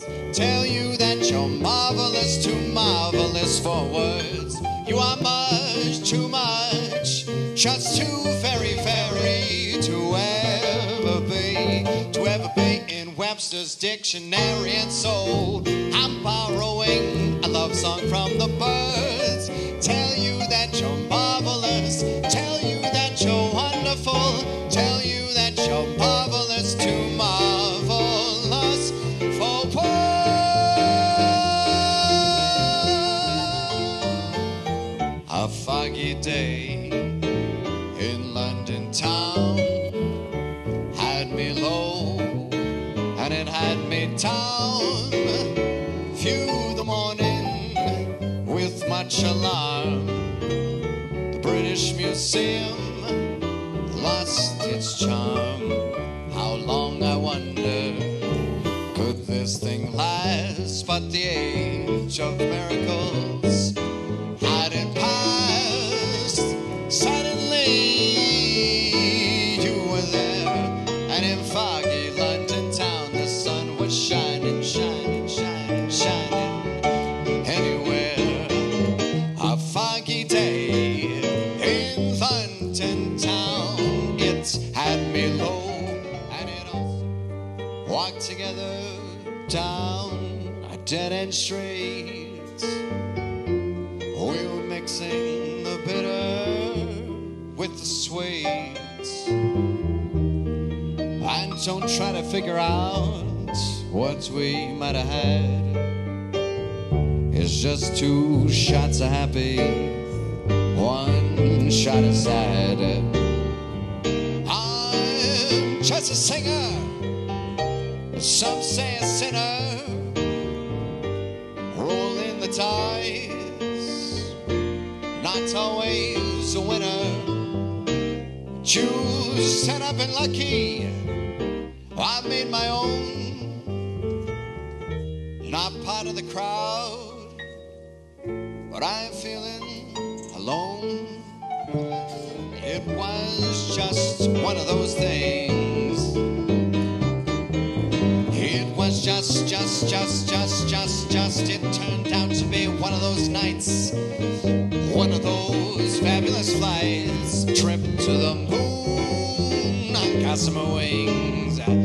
tell you that you're marvelous, too marvelous for words. You are much too much, just too very, very to ever be in Webster's dictionary. And so I'm borrowing a love song from the Byrds. Tell you that you're marvelous, tell you that you're wonderful, tell you that you're marvelous, too marvelous for words. A foggy day in London town had me low and it had me down. Few the morning with much alarm. The British Museum lost its charm. How long, I wonder, could this thing last? But the age of miracles had it passed. Suddenly you were there, and in foggy London town the sun was shining, shining, shining, shining anywhere. A foggy day in London town, it had me low and it all walked together down a dead-end street. We were mixing the bitter with the sweet. And don't try to figure out what we might have had. It's just two shots of happy, one shot of sad. I'm just a singer, some say a sinner, rolling the dice, not always a winner. Choose, and I've been lucky, I've made my own, not part of the crowd, but I'm feeling alone. It was just one of those things. It was just, it turned out to be one of those nights, one of those fabulous flights, trip to the moon on gossamer wings.